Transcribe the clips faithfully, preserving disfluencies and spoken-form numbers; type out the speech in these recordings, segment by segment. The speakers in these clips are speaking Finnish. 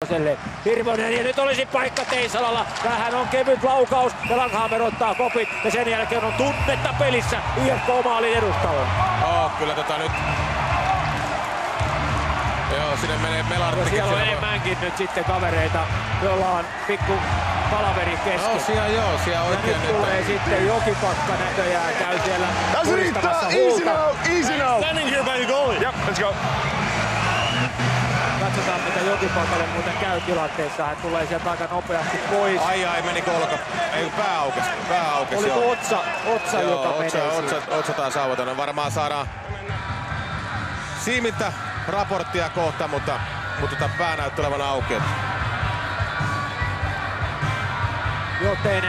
Hirvonen ja nyt olisi paikka Teisalalla. Tähän on kevyt laukaus ja Langhammer ottaa kopit ja sen jälkeen on tunnetta pelissä I F K maalin edustalla. Oh, kyllä tota nyt... Joo, sinne menee Melarttikin. Siellä on enemmänkin nyt sitten kavereita, joilla on pikku palaveri kesken. No siellä joo, siellä oikein ja nyt tulee nyt. sitten Jokipakka näköjään, käy siellä puristamassa huulta. Easy now! Standing here by the goalie. Yep, let's go. Katsotaan mitä Jokipakalle muuten käy tilanteessa. Hän tulee sieltä aika nopeasti pois. Ai ai, meni kolka. Ei, pää aukesi. Pää aukesi, Oliko joo. otsa, otsa joo, joka otsa, menee otsa, otsa, otsa taas auvataan. Varmaan saadaan Siimintä raporttia kohta, mutta, mutta tota pää näyttää olevan auki. Joten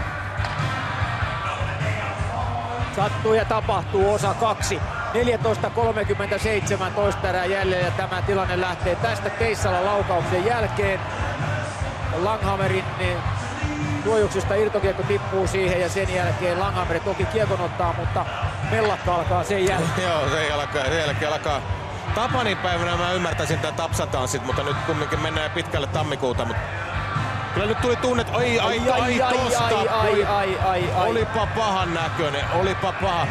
sattuu ja tapahtuu osa kaksi. neljätoista kolmekymmentäseitsemän toista erää jäljellä ja tämä tilanne lähtee tästä Teissalan laukauksen jälkeen. Langhammerin suojuksesta irtokiekko tippuu siihen ja sen jälkeen Langhammer toki kiekon ottaa, mutta mellakka alkaa sen jälkeen. Joo, sen jälkeen, sen jälkeen alkaa. Tapanin päivänä mä ymmärtäisin tämän tapsatanssit, mutta nyt kumminkin mennään pitkälle tammikuuta. Mutta kyllä nyt tuli tunne, että ai ai ai, ai, ai, tosta. ai, ai, ai, ai, ai. Olipa pahan näköinen, olipa paha.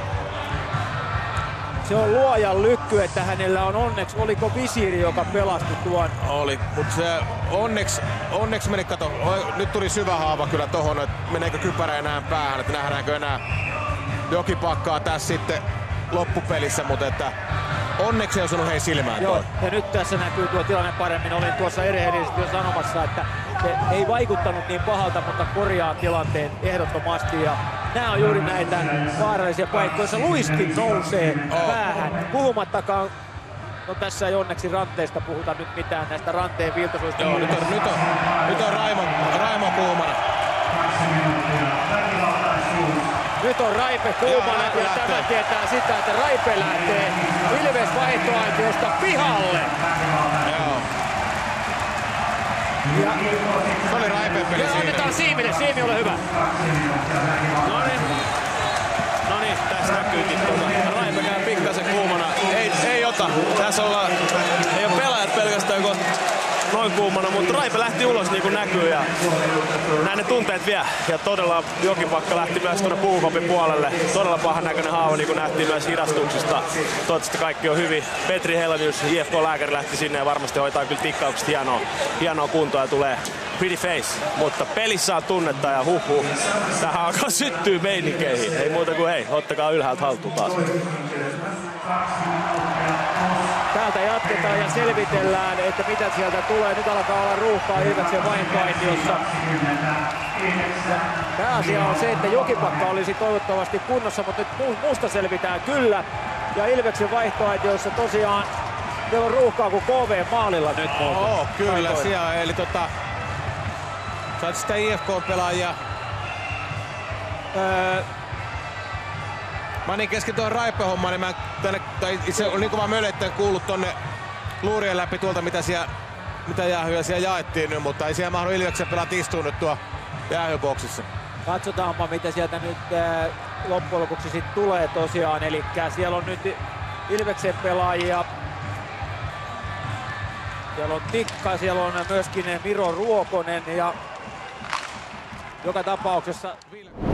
Se on luojan lykky, että hänellä on onneksi, oliko visiiri, joka pelasti tuon? Oli, mutta se onneksi, onneksi meni, kato, nyt tuli syvä haava kyllä tohon, että meneekö kypärä enää päähän, että nähdäänkö enää Jokipakkaa tässä sitten loppupelissä, mutta että onneksi ei osunut hei silmään. Joo, ja nyt tässä näkyy tuo tilanne paremmin. Olin tuossa erheellisesti jo sanomassa, että se ei vaikuttanut niin pahalta, mutta korjaa tilanteen ehdottomasti. Ja nämä on juuri näitä vaarallisia paikkoja, joissa luistin nousee oh. päähän. Puhumattakaan, no tässä ei onneksi ranteesta puhuta nyt mitään näistä ranteen viltosuista. Joo, nyt on, nyt on, nyt on Raimo, Raimo kuumana. Nyt on Raipe kuumana ja, ja tämä tietää sitä, että Raipe lähtee Ilves vaihtoaitiosta pihalle. Joo. Ja, se oli Raipeen peli ja siinä. annetaan Siimille, Siimi ole hyvä. No niin. No niin, tässä näkyykin tuota. Raipe käy pikkasen kuumana. Ei, ei ota. Tässä ollaan, ei ole pelaajat pelkästään kun noin kuumana, mutta Raipe lähti ulos niin kuin näkyy ja näin ne tunteet vie. Ja todella Jokipakka lähti myös tuonne puukopin puolelle. Todella pahan näköinen haava niin kuin nähtiin myös hidastuksista. Toivottavasti kaikki on hyvin. Petri Helenius, I F K-lääkäri lähti sinne ja varmasti hoitaa kyllä tikkaukset hienoa, hienoa kuntoa ja tulee pretty face. Mutta pelissä on tunnetta ja huh huh. Tähän alkaa syttyä meininkeihin. Ei muuta kuin hei, ottakaa ylhäältä haltuun taas. Täältä jatketaan ja selvitellään, että mitä sieltä tulee. Nyt alkaa olla ruuhkaa Ilveksen vahinkoaitiossa. Pääasia on se, että Jokipakka olisi toivottavasti kunnossa, mutta nyt muusta selvitään kyllä. Ja Ilveksen vaihtoaitiossa tosiaan siellä on ruuhkaa kuin K V maalilla nyt. Oo, kyllä siellä. Eli tota, sä oot sitä I F K-pelaajia. Öö, Mä niin kesken tuon Raipe-hommaan, niin mä tänne, tai itse on niin kova mölle, etten kuullut tonne luurien läpi tuolta, mitä siellä, mitä jäähyä siellä jaettiin nyt, mutta ei siellä mahdu Ilveksen pelaat istua nyt tuo jäähyboksissa. Katsotaanpa, mitä sieltä nyt äh, loppujen lopuksi sit tulee tosiaan, eli siellä on nyt Ilveksen pelaajia. Siellä on Tikka, siellä on myöskin Miro Ruokonen ja joka tapauksessa